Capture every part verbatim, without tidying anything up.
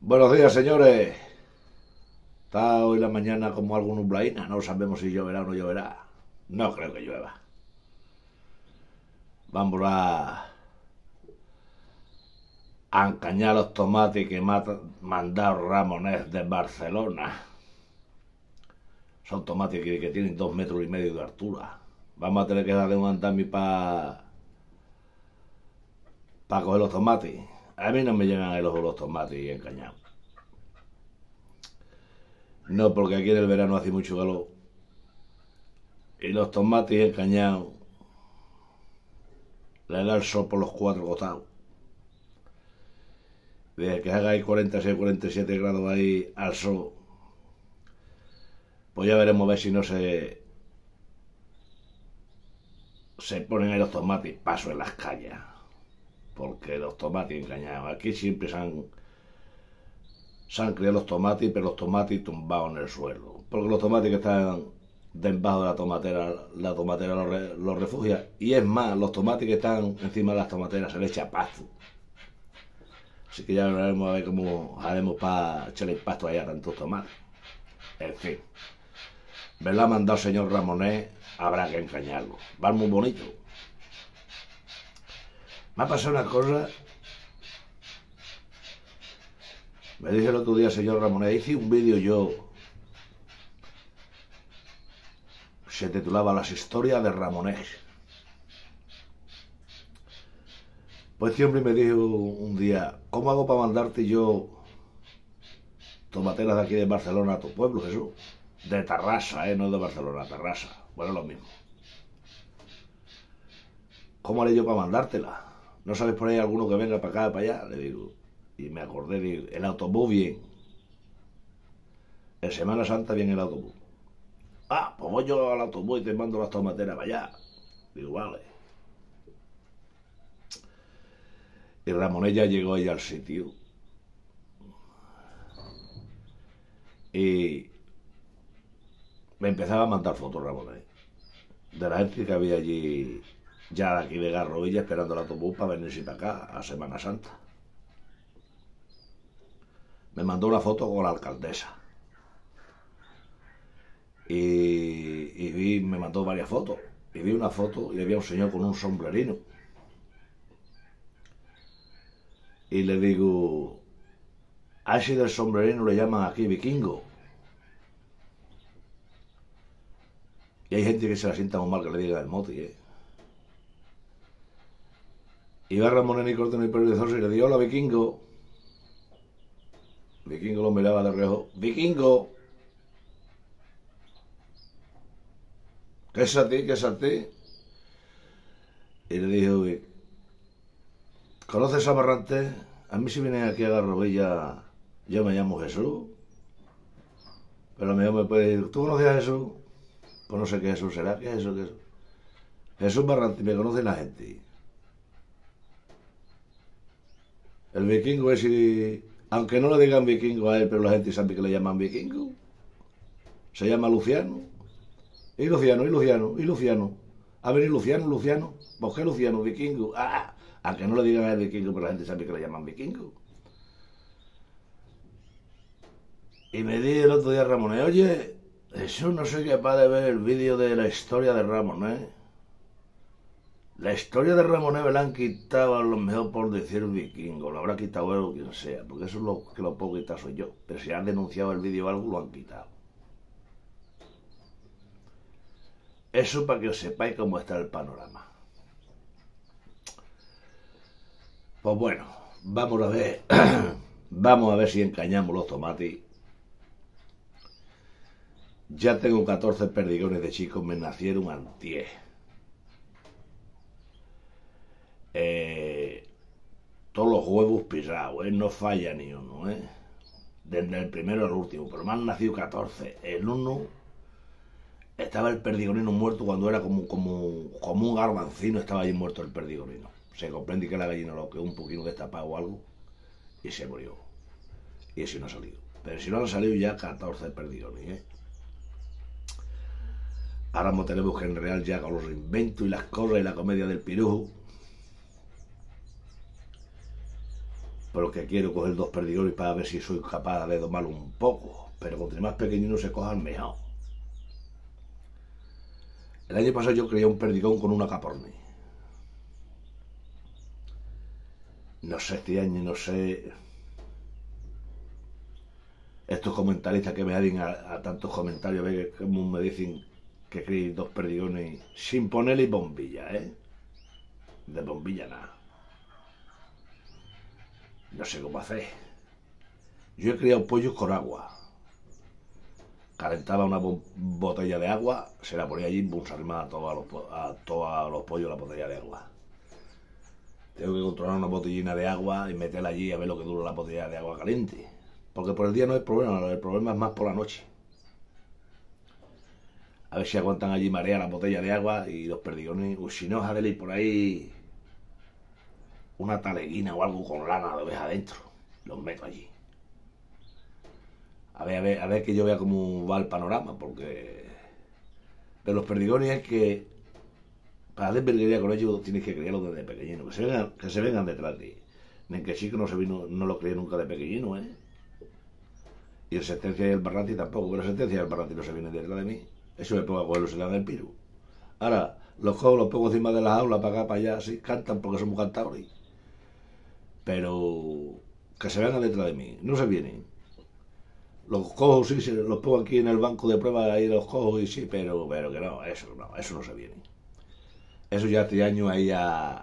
Buenos días, señores. Está hoy la mañana como algo nublaína. No sabemos si lloverá o no lloverá. No creo que llueva. Vamos a, a encañar los tomates que me ha mandado Ramonés de Barcelona. Son tomates que, que tienen dos metros y medio de altura. Vamos a tener que darle un andamio para pa coger los tomates. A mí no me llegan el ojo los tomates y encañados. No, porque aquí en el verano hace mucho calor. Y los tomates encañados le da el sol por los cuatro costados. Desde que haga ahí cuarenta y seis, cuarenta y siete grados ahí al sol, pues ya veremos a ver si no se se ponen ahí los tomates paso en las calles. Porque los tomates engañados, aquí siempre se han, se han criado los tomates, pero los tomates tumbados en el suelo. Porque los tomates que están debajo de la tomatera, la tomatera los, re, los refugia. Y es más, los tomates que están encima de las tomateras se les echa pasto. Así que ya veremos a ver cómo haremos para echarle pasto allá a tantos tomates. En fin, me lo ha mandado el señor Ramonés, habrá que engañarlo. Va muy bonito. Me ha pasado una cosa. Me dije el otro día el señor Ramonés, hice un vídeo yo, se titulaba Las historias de Ramonés. Pues este hombre me dijo un día, ¿cómo hago para mandarte yo tomateras de aquí de Barcelona a tu pueblo, Jesús? De Tarrasa, ¿eh? No de Barcelona, Tarrasa. Bueno, lo mismo. ¿Cómo haré yo para mandártela? ¿No sabes por ahí alguno que venga para acá, para allá? Le digo. Y me acordé, digo, el autobús bien. En Semana Santa viene el autobús. Ah, pues voy yo al autobús y te mando las tomateras para allá. Digo, vale. Y Ramonés ya llegó ahí al sitio. Y me empezaba a mandar fotos, Ramonés, de la gente que había allí, ya de aquí de Garrovilla, esperando el autobús para venirse para acá, a Semana Santa. Me mandó una foto con la alcaldesa. Y, y vi, me mandó varias fotos. Y vi una foto y había un señor con un sombrerino. Y le digo, a ese del sombrerino le llaman aquí vikingo. Y hay gente que se la sienta muy mal que le diga el mote, ¿eh? Y va Ramón y corta en el periodizador y le digo, hola vikingo. Vikingo lo miraba de reojo. ¡Vikingo! ¿Qué es a ti? ¿Qué es a ti? Y le dijo, ¿conoces a Barrantes? A mí si vienen aquí a Garrovilla, yo me llamo Jesús. Pero mejor me puede decir, ¿tú conoces a Jesús? Pues no sé qué Jesús será. ¿Qué es eso? ¿Qué es eso? Jesús Barrantes, me conoce la gente. El vikingo es si... Aunque no le digan vikingo a él, pero la gente sabe que le llaman vikingo. Se llama Luciano. Y Luciano, y Luciano, y Luciano. A ver, y Luciano, Luciano. ¿Por qué Luciano? Vikingo. Ah, aunque no le digan a él vikingo, pero la gente sabe que le llaman vikingo. Y me di el otro día Ramonés, oye, eso no soy capaz de ver el vídeo de la historia de Ramonés. La historia de Ramonés me la han quitado a lo mejor por decir vikingo, lo habrá quitado él o quien sea, porque eso es lo que lo puedo quitar soy yo. Pero si han denunciado el vídeo o algo, lo han quitado. Eso para que os sepáis cómo está el panorama. Pues bueno, vamos a ver, vamos a ver si encañamos los tomates. Ya tengo catorce perdigones de chicos, me nacieron antier. Eh, todos los huevos pisados, ¿eh? No falla ni uno, ¿eh? Desde el primero al último, pero me han nacido catorce. El uno estaba el perdigonino muerto cuando era como, como, como un garbancino, estaba ahí muerto el perdigonino. Se comprende que la gallina lo quedó un poquito destapado o algo y se murió. Y ese no ha salido. Pero si no han salido ya catorce perdigones, ¿eh? Ahora no tenemos que enrear ya con los inventos y las cosas y la comedia del pirujo. Pero que quiero coger dos perdigones para ver si soy capaz de domarlo un poco. Pero cuanto más pequeñinos se cojan, mejor. El año pasado yo creé un perdigón con una caporni. No sé este año, no sé. Estos comentaristas que me hacen a, a tantos comentarios, ve como me dicen que creé dos perdigones sin ponerle bombilla, ¿eh? De bombilla nada. No sé cómo hacer. Yo he criado pollos con agua. Calentaba una botella de agua, se la ponía allí y se arrimaba a todos los, a todos los pollos la botella de agua. Tengo que controlar una botellina de agua y meterla allí a ver lo que dura la botella de agua caliente. Porque por el día no hay problema, el problema es más por la noche. A ver si aguantan allí marea la botella de agua y los perdigones. O si no, jadele por ahí una taleguina o algo con lana de oveja adentro. Los meto allí. A ver, a ver, a ver que yo vea cómo va el panorama, porque de los perdigones es que para hacer virguería con ellos tienes que criarlos desde pequeñino, que se vengan, que se vengan detrás de ti. Nen que chico no se vino, no lo crié nunca de pequeñino, ¿eh? Y el Sentencia y el Barranti tampoco, pero el Sentencia y el Barranti no se vienen detrás de mí. Eso me pongo a cogerlos y le dan el piru. Ahora, los cojo, los pongo encima de las aulas para acá, para allá, así, cantan porque somos cantadores. Pero que se vengan detrás de mí, no se vienen. Los cojo, sí, los pongo aquí en el banco de pruebas, ahí los cojo y sí, pero, pero que no, eso no, eso no se viene. Eso ya este año ahí a...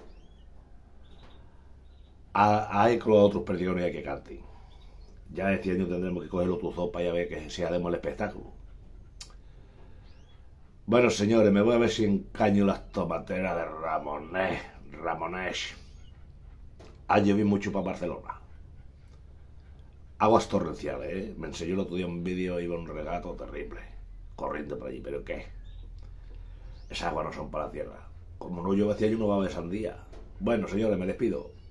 a, a ir con los otros perdigones que canten. Ya este año tendremos que coger los tuzos para ya ver que se haremos el espectáculo. Bueno, señores, me voy a ver si encaño las tomateras de Ramonés. Ramonés. Ayer vi mucho para Barcelona. Aguas torrenciales, ¿eh? Me enseñó el otro día un vídeo, iba un regato terrible, corriendo por allí, pero ¿qué? Esas aguas no son para la tierra. Como no llueve este año, no va a haber sandía. Bueno, señores, me despido.